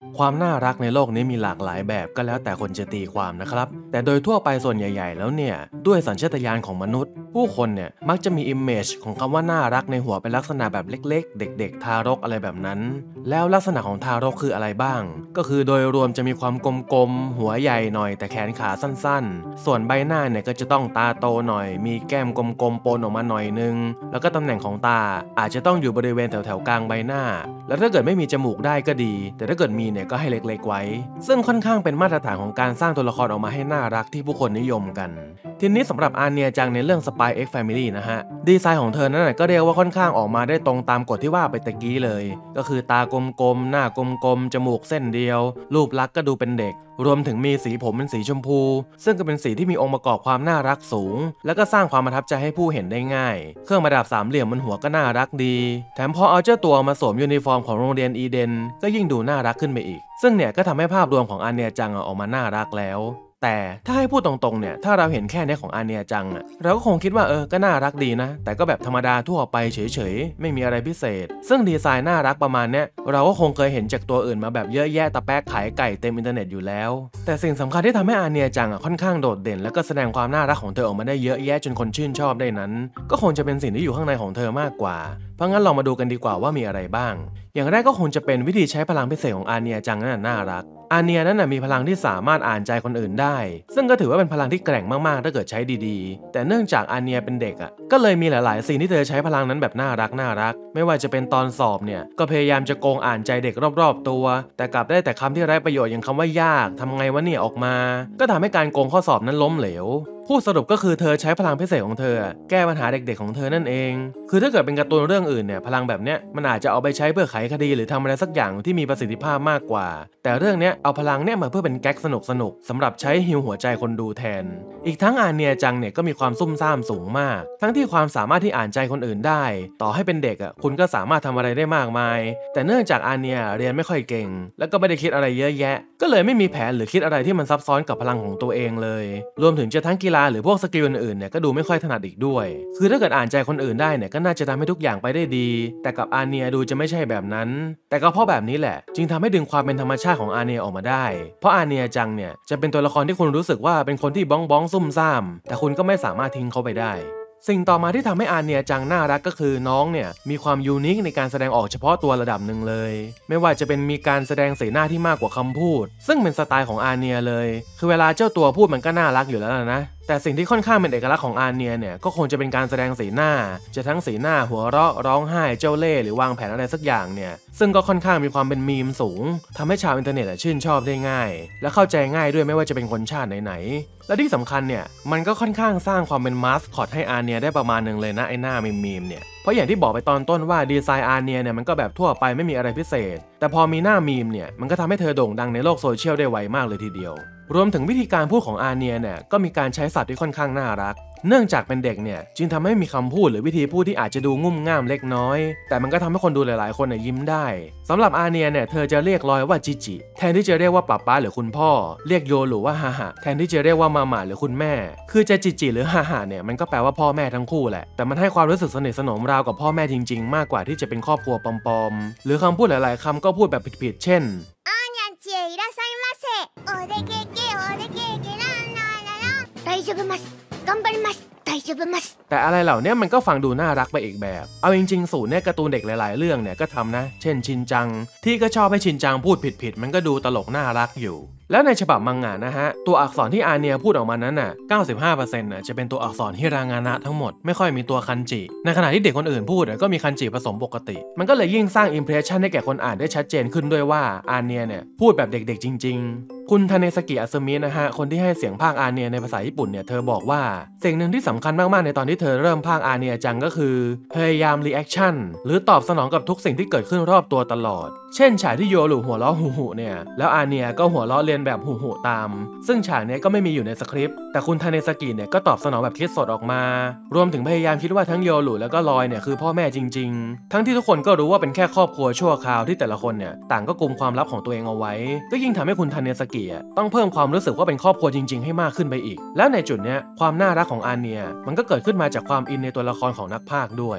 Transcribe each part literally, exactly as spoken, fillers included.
ความน่ารักในโลกนี้มีหลากหลายแบบก็แล้วแต่คนจะตีความนะครับแต่โดยทั่วไปส่วนใหญ่ๆแล้วเนี่ยด้วยสัญชาตญาณของมนุษย์ผู้คนเนี่ยมักจะมีอิมเมจของคำว่าน่ารักในหัวเป็นลักษณะแบบเล็กๆเด็กๆทารกอะไรแบบนั้นแล้วลักษณะของทารกคืออะไรบ้างก็คือโดยรวมจะมีความกลมๆหัวใหญ่หน่อยแต่แขนขาสั้นๆส่วนใบหน้าเนี่ยก็จะต้องตาโตหน่อยมีแก้มกลมๆปนออกมาหน่อยนึงแล้วก็ตำแหน่งของตาอาจจะต้องอยู่บริเวณแถวๆกลางใบหน้าแล้วถ้าเกิดไม่มีจมูกได้ก็ดีแต่ถ้าเกิดมีเนี่ยก็ให้เล็กๆไว้ซึ่งค่อนข้างเป็นมาตรฐานของการสร้างตัวละครออกมาให้น่ารักที่ผู้คนนิยมกันทีนี้สำหรับอาเนียจังในเรื่อง Spy X Family นะฮะดีไซน์ของเธอนั้นก็เรียกว่าค่อนข้างออกมาได้ตรงตามกฎที่ว่าไปตะกี้เลยก็คือตากลมๆหน้ากลมๆจมูกเส้นเดียวรูปลักษณ์ก็ดูเป็นเด็กรวมถึงมีสีผมเป็นสีชมพูซึ่งก็เป็นสีที่มีองค์ประกอบความน่ารักสูงแล้วก็สร้างความประทับใจให้ผู้เห็นได้ง่ายเครื่องประดับสามเหลี่ยมบนหัวก็น่ารักดีแถมพอเอาเจ้าตัวมาสวมยูนิฟอร์มของโรงเรียนอีเดนก็ยิ่งดูน่ารักขึ้นไปอีกซึ่งเนี่ยก็ทำให้ภาพรวมของอาเนียจังออกมาน่ารักแล้วแต่ถ้าให้พูดตรงๆเนี่ยถ้าเราเห็นแค่นี้ของอาเนียจังอะเราก็คงคิดว่าเออก็น่ารักดีนะแต่ก็แบบธรรมดาทั่วไปเฉยๆไม่มีอะไรพิเศษซึ่งดีไซน์น่ารักประมาณเนี้ยเราก็คงเคยเห็นจากตัวอื่นมาแบบเยอะแยะตะแป๊กขายไก่เต็มอินเทอร์เน็ตอยู่แล้วแต่สิ่งสำคัญที่ทำให้อาเนียจังอะค่อนข้างโดดเด่นแล้วก็แสดงความน่ารักของเธอออกมาได้เยอะแยะจนคนชื่นชอบได้นั้นก็คงจะเป็นสิ่งที่อยู่ข้างในของเธอมากกว่าเพราะงั้นเรามาดูกันดีกว่าว่ามีอะไรบ้างอย่างแรกก็คงจะเป็นวิธีใช้พลังพิเศษของอาเนียจังนั้นน่ารักอาเนียนั้นมีพลังที่สามารถอ่านใจคนอื่นได้ซึ่งก็ถือว่าเป็นพลังที่แกร่งมากๆถ้าเกิดใช้ดีๆแต่เนื่องจากอาเนียเป็นเด็กอ่ะก็เลยมีหลายๆสิ่งที่เธอใช้พลังนั้นแบบน่ารักน่ารักไม่ว่าจะเป็นตอนสอบเนี่ยก็พยายามจะโกงอ่านใจเด็กรอบๆตัวแต่กลับได้แต่คำที่ไร้ประโยชน์อย่างคำว่ายากทำไงวะเนี่ยออกมาก็ทำให้การโกงข้อสอบนั้นล้มเหลวพูดสรุปก็คือเธอใช้พลังพิเศษของเธอแก้ปัญหาเด็กๆของเธอนั่นเองคือถ้าเกิดเป็นการ์ตูนเรื่องอื่นเนี่ยพลังแบบเนี้ยมันอาจจะเอาไปใช้เพื่อไขคดีหรือทำอะไรสักอย่างที่มีประสิทธิภาพมากกว่าแต่เรื่องเนี้ยเอาพลังเนี้ยมาเพื่อเป็นแก๊กสนุกๆสำหรับใช้ฮิวหัวใจคนดูแทนอีกทั้งอาเนียจังเนี่ยก็มีความซุ่มซ่ามสูงมากทั้งที่ความสามารถที่อ่านใจคนอื่นได้ต่อให้เป็นเด็กอ่ะคุณก็สามารถทำอะไรได้มากมายแต่เนื่องจากอาเนียเรียนไม่ค่อยเก่งแล้วก็ไม่ได้คิดอะไรเยอะแยะก็เลยไม่มีแผนหรือคิดอะไรที่มันซับซ้อนกับพลังของตัวเองเลยรวมถึงจะทั้งกีฬาหรือพวกสกิลอื่นเนี่ยก็ดูไม่ค่อยถนัดอีกด้วยคือถ้าเกิดอ่านใจคนอื่นได้เนี่ยก็น่าจะทำให้ทุกอย่างไปได้ดีแต่กับอาเนียดูจะไม่ใช่แบบนั้นแต่ก็เพราะแบบนี้แหละจึงทำให้ดึงความเป็นธรรมชาติของอาเนียออกมาได้เพราะอาเนียจังเนี่ยจะเป็นตัวละครที่คุณรู้สึกว่าเป็นคนที่บ้องบ้องซุ่มซ่ามแต่คุณก็ไม่สามารถทิ้งเขาไปได้สิ่งต่อมาที่ทำให้อาเนียจังน่ารักก็คือน้องเนี่ยมีความยูนิคในการแสดงออกเฉพาะตัวระดับหนึ่งเลยไม่ว่าจะเป็นมีการแสดงสีหน้าที่มากกว่าคำพูดซึ่งเป็นสไตล์ของอาเนียเลยคือเวลาเจ้าตัวพูดมันก็น่ารักอยู่แล้วนะแต่สิ่งที่ค่อนข้างเป็นเอกลักษณ์ของอาเนียเนี่ยก็คงจะเป็นการแสดงสีหน้าจะทั้งสีหน้าหัวเราะร้องไห้เจ้าเล่ห์หรือวางแผนอะไรสักอย่างเนี่ยซึ่งก็ค่อนข้างมีความเป็นมีมสูงทำให้ชาวอินเทอร์เน็ตชื่นชอบได้ง่ายและเข้าใจง่ายด้วยไม่ว่าจะเป็นคนชาติไหนๆและที่สำคัญเนี่ยมันก็ค่อนข้างสร้างความเป็นมาสคอตให้อาเนียได้ประมาณนึงเลยนะไอ้หน้ามีมๆเนี่ยเพราะอย่างที่บอกไปตอนต้นว่าดีไซน์อาเนียเนี่ยมันก็แบบทั่วไปไม่มีอะไรพิเศษแต่พอมีหน้ามีมเนี่ยมันก็ทำให้เธอโด่งดังในโลกโซเชียลได้ไวมากเลยทีเดียวรวมถึงวิธีการพูดของอาเนียเนี่ยก็มีการใช้ศัพท์ที่ค่อนข้างน่ารักเนื่องจากเป็นเด็กเนี่ยจึงทำให้มีคำพูดหรือวิธีพูดที่อาจจะดูงุ่มง่ามเล็กน้อยแต่มันก็ทำให้คนดูหลายๆคนเนี่ยยิ้มได้สำหรับอาเนียเนี่ยเธอจะเรียกลอยว่าจิจิแทนที่จะเรียกว่าป๊าป๊าหรือคุณพ่อเรียกโยหรือว่าฮาฮะแทนที่จะเรียกว่ามาม่าหรือคุณแม่คือจะจิจิหรือฮาฮะเนี่ยมันก็แปลว่าพ่อแม่ทั้งคู่แหละแต่มันให้ความรู้สึกสนิทสนมราวกับพ่อแม่จริงๆมากกว่าที่จะเป็นครอบครัวปลอมๆหรือคำพูดหลายๆคำก็พูดแบบผิดๆเช่นอาญาเจいらっしゃいませโอเดเกเกโอเดเกเกランランラン大丈夫ます頑張りますแต่อะไรเหล่านี้มันก็ฟังดูน่ารักไปอีกแบบเอาจริงๆสูตรเนี่ยการ์ตูนเด็กหลายๆเรื่องเนี่ยก็ทำนะเช่นชินจังที่ก็ชอบให้ชินจังพูดผิดๆมันก็ดูตลกน่ารักอยู่แล้วในฉบับมังงะนะฮะตัวอักษรที่อาเนียพูดออกมานั้นน่ะ เก้าสิบห้าเปอร์เซ็นต์ น่ะจะเป็นตัวอักษรฮิรางานะทั้งหมดไม่ค่อยมีตัวคันจิในขณะที่เด็กคนอื่นพูดก็มีคันจิผสมปกติมันก็เลยยิ่งสร้างอิมเพรสชันให้แก่คนอ่านได้ชัดเจนขึ้นด้วยว่าอาเนียเนี่ยพูดแบบเด็กๆจริงๆคุณทาเนสกิอาซึมินะฮะคนที่ให้เสียงพากย์อาเนียในภาษาญี่ปุ่นเนี่ยเธอบอกว่าสิ่งหนึ่งที่สำคัญมากๆในตอนที่เธอเริ่มพากย์อาเนียจังก็คือพยายามรีแอคชั่นหรือตอบสนองกับทุกสิ่งที่เกิดขึ้นรอบตัวตลอดเช่นฉากที่โยหลุหัวเราะหูหูเนี่ยแล้วอาเนียก็หัวเราะเรียนแบบหูหูตามซึ่งฉากนี้ก็ไม่มีอยู่ในสคริปต์แต่คุณทาเนสกิเนี่ยก็ตอบสนองแบบคิดสดออกมารวมถึงพยายามคิดว่าทั้งโยหลุแล้วก็ลอยเนี่ยคือพ่อแม่จริงๆทั้งที่ทุกคนก็รู้ว่าเป็นแค่ครอบครัวชั่วคราวที่แต่ละคนเนี่ยต่างก็กุมความลับของตัวเองเอาไว้ก็ยิ่งทำให้คุณทาเนสกิต้องเพิ่มความรู้สึกว่าเป็นครอบครัวจริงๆให้มากขึ้นไปอีกแล้วในจุดเนี้ยความน่ารักของอาเนียมันก็เกิดขึ้นมาจากความอินในตัวละครของนักพากย์ด้วย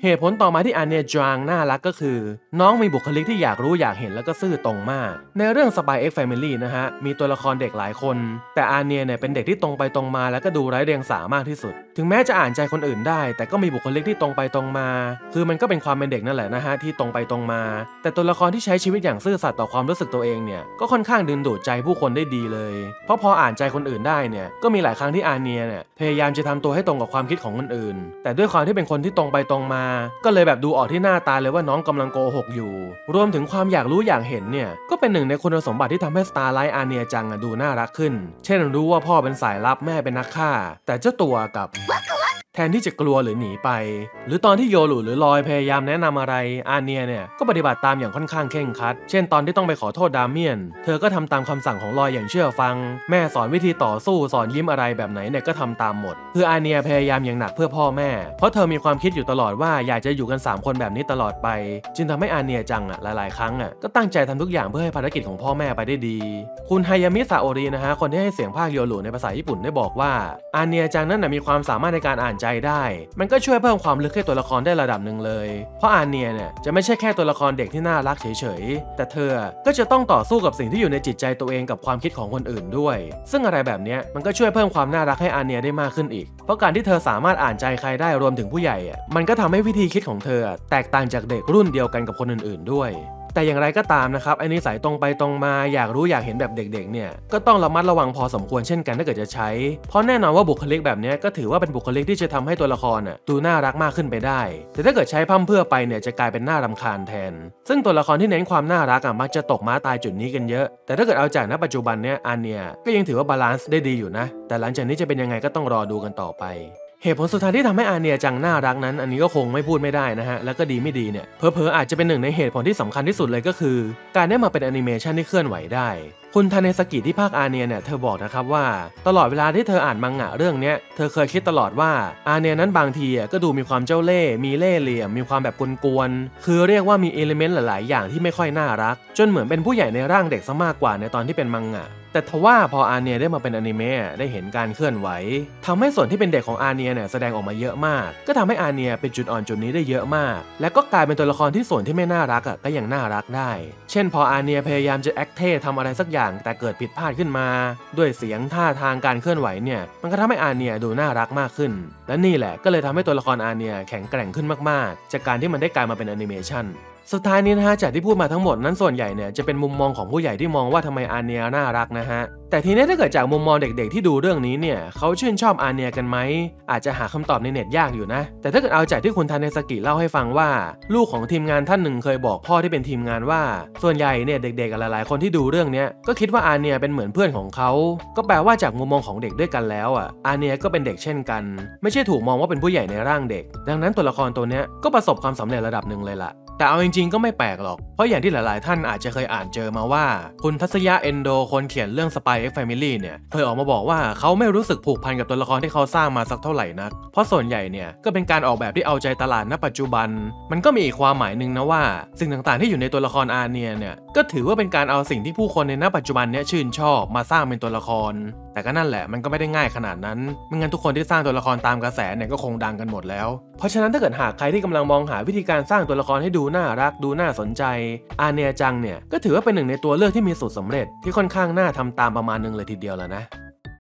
เหตุผลต่อมาที่อาเนียจางน่ารักก็คือน้องมีบุคลิกที่อยากรู้อยากเห็นแล้วก็ซื่อตรงมากในเรื่อง Spy X Family นะฮะมีตัวละครเด็กหลายคนแต่อาเนียเนี่ยเป็นเด็กที่ตรงไปตรงมาแล้วก็ดูไร้เดียงสามากที่สุดถึงแม้จะอ่านใจคนอื่นได้แต่ก็มีบุคลิกที่ตรงไปตรงมาคือมันก็เป็นความเป็นเด็กนั่นแหละนะฮะที่ตรงไปตรงมาแต่ตัวละครที่ใช้ชีวิตอย่างซื่อสัตย์ต่อความรู้สึกตัวเองเนี่ยก็ค่อนข้างดึงดูดใจผู้คนได้ดีเลยเพราะพออ่านใจคนอื่นได้เนี่ยก็มีหลายครั้งที่อาเนียเนี่ยพยายามจะทำตัวให้ตรงกับความคิดของคนอื่นแต่ด้วยความที่เป็นคนที่ตรงไปตรงมาก็เลยแบบดูออกที่หน้าตาเลยว่าน้องกำลังโกหกอยู่รวมถึงความอยากรู้อยากเห็นเนี่ยก็เป็นหนึ่งในคุณสมบัติที่ทำให้สตาร์ไลท์อาเนียจังดูน่ารักขึ้นเช่นรู้ว่าพ่อเป็นสายลับแม่เป็นนักฆ่าแต่เจ้าตัวกับแทนที่จะกลัวหรือหนีไปหรือตอนที่โยรุหรือลอยพยายามแนะนำอะไรอาเนียเนี่ยก็ปฏิบัติตามอย่างค่อนข้างเคร่งครัดเช่นตอนที่ต้องไปขอโทษดาเมียนเธอก็ทำตามคำสั่งของลอยอย่างเชื่อฟังแม่สอนวิธีต่อสู้สอนยิ้มอะไรแบบไหนเนี่ยก็ทำตามหมดคืออาเนียพยายามอย่างหนักเพื่อพ่อแม่เพราะเธอมีความคิดอยู่ตลอดว่าอยากจะอยู่กันสามคนแบบนี้ตลอดไปจึงทำให้อาเนียจังอ่ะหลายๆครั้งอ่ะก็ตั้งใจทำทุกอย่างเพื่อให้ภารกิจของพ่อแม่ไปได้ดีคุณไฮยามิซาโอรินะฮะคนที่ให้เสียงพากย์โยรุในภาษาญี่ปุ่นได้บอกว่าอาเนียจังนั้นมีความสามารถในการอ่านใจได้มันก็ช่วยเพิ่มความลึกให้ตัวละครได้ระดับหนึ่งเลยเพราะอาเนียเนี่ยจะไม่ใช่แค่ตัวละครเด็กที่น่ารักเฉยๆแต่เธอก็จะต้องต่อสู้กับสิ่งที่อยู่ในจิตใจตัวเองกับความคิดของคนอื่นด้วยซึ่งอะไรแบบนี้มันก็ช่วยเพิ่มความน่ารักให้อาเนียได้มากขึ้นอีกเพราะการที่เธอสามารถอ่านใจใครได้รวมถึงผู้ใหญ่อ่ะมันก็ทำให้วิธีคิดของเธอแตกต่างจากเด็กรุ่นเดียวกันกับคนอื่นๆด้วยแต่อย่างไรก็ตามนะครับไอ้นิสัยตรงไปตรงมาอยากรู้อยากเห็นแบบเด็กๆเนี่ยก็ต้องระมัดระวังพอสมควรเช่นกันถ้าเกิดจะใช้เพราะแน่นอนว่าบุคลิกแบบนี้ก็ถือว่าเป็นบุคลิกที่จะทำให้ตัวละครอ่ะดูน่ารักมากขึ้นไปได้แต่ถ้าเกิดใช้พร่ำเพรื่อไปเนี่ยจะกลายเป็นน่ารำคาญแทนซึ่งตัวละครที่เน้นความน่ารักอ่ะมักจะตกม้าตายจุดนี้กันเยอะแต่ถ้าเกิดเอาจากณปัจจุบันเนี่ยอาเนียก็ยังถือว่าบาลานซ์ได้ดีอยู่นะแต่หลังจากนี้จะเป็นยังไงก็ต้องรอดูกันต่อไปเหตุผลสุดท้ายที่ทำให้อาเนียจังน่ารักนั้นอันนี้ก็คงไม่พูดไม่ได้นะฮะแล้วก็ดีไม่ดีเนี่ยเผลอๆอาจจะเป็นหนึ่งในเหตุผลที่สำคัญที่สุดเลยก็คือการได้มาเป็นแอนิเมชันที่เคลื่อนไหวได้คุณทาเนซากิที่ภาคอาเนียเนี่ยเธอบอกนะครับว่าตลอดเวลาที่เธออ่านมังงะเรื่องนี้เธอเคยคิดตลอดว่าอาเนียนั้นบางทีก็ดูมีความเจ้าเล่ห์มีเล่ห์เหลี่ยมมีความแบบกวนๆคือเรียกว่ามีเอลิเมนต์หลายๆอย่างที่ไม่ค่อยน่ารักจนเหมือนเป็นผู้ใหญ่ในร่างเด็กซะมากกว่าในตอนที่เป็นมังงะแต่ทว่าพออาเนียได้มาเป็นอนิเมะได้เห็นการเคลื่อนไหวทำให้ส่วนที่เป็นเด็กของอาเนียเนี่ยแสดงออกมาเยอะมากก็ทำให้อาเนียเป็นจุดอ่อนจุดนี้ได้เยอะมากและก็กลายเป็นตัวละครที่ส่วนที่ไม่น่ารักอ่ะก็ยังน่ารักได้เช่นพออาเนียพยายามจะแอคเท่ทำอะไรสักอย่างแต่เกิดผิดพลาดขึ้นมาด้วยเสียงท่าทางการเคลื่อนไหวเนี่ยมันก็ทำให้อาเนียดูน่ารักมากขึ้นและนี่แหละก็เลยทำให้ตัวละครอาเนียแข็งแกร่งขึ้นมากๆจากการที่มันได้กลายมาเป็นแอนิเมชันสุดท้ายนี้นะฮะจากที่พูดมาทั้งหมดนั้นส่วนใหญ่เนี่ยจะเป็นมุมมองของผู้ใหญ่ที่มองว่าทำไมอาเนียน่ารักนะฮะแต่ทีนี้ถ้าเกิดจากมุมมองเด็กๆที่ดูเรื่องนี้เนี่ยเขาชื่นชอบอาเนียกันไหมอาจจะหาคำตอบในเน็ตยากอยู่นะแต่ถ้าเกิดเอาจากที่คุณทาเนซากิเล่าให้ฟังว่าลูกของทีมงานท่านหนึ่งเคยบอกพ่อที่เป็นทีมงานว่าส่วนใหญ่เนี่ยเด็กๆหลายๆคนที่ดูเรื่องนี้ก็คิดว่าอาเนียเป็นเหมือนเพื่อนของเขาก็แปลว่าจากมุมมองของเด็กด้วยกันแล้วอ่ะอาเนียก็เป็นเด็กเช่นกันไม่ใช่ถูกมองว่าเป็นผู้ใหญ่ในร่างเด็กดังนั้นตัวละครตัวนี้ก็ประสบความสำเร็จระดับหนึ่งเลยล่ะแต่เอาจริงๆก็ไม่แปลกหรอกเพราะอย่างที่หลายๆท่านอาจจะเคยอ่านเจอมาว่าคุณทัศยะเอนโดคนเขียนเรื่อง Spy X Family เนี่ยเคยออกมาบอกว่าเขาไม่รู้สึกผูกพันกับตัวละครที่เขาสร้างมาสักเท่าไหร่นักเพราะส่วนใหญ่เนี่ยก็เป็นการออกแบบที่เอาใจตลาดณปัจจุบันมันก็มีอีกความหมายหนึ่งนะว่าสิ่งต่างๆที่อยู่ในตัวละครอาเนียเนี่ยก็ถือว่าเป็นการเอาสิ่งที่ผู้คนในณปัจจุบันเนี่ยชื่นชอบมาสร้างเป็นตัวละครแต่ก็นั่นแหละมันก็ไม่ได้ง่ายขนาดนั้นไม่งั้นทุกคนที่สร้างตัวละครตามกระแสเนี่ยก็คงดังกันหมดแล้วเพราะฉะนั้นถ้าเกิดหากใครที่กำลังมองหาวิธีการสร้างตัวละครให้ดูน่ารักดูน่าสนใจอาเนียจังเนี่ยก็ถือว่าเป็นหนึ่งในตัวเลือกที่มีสูตรสำเร็จที่ค่อนข้างน่าทำตามประมาณนึงเลยทีเดียวแล้วนะ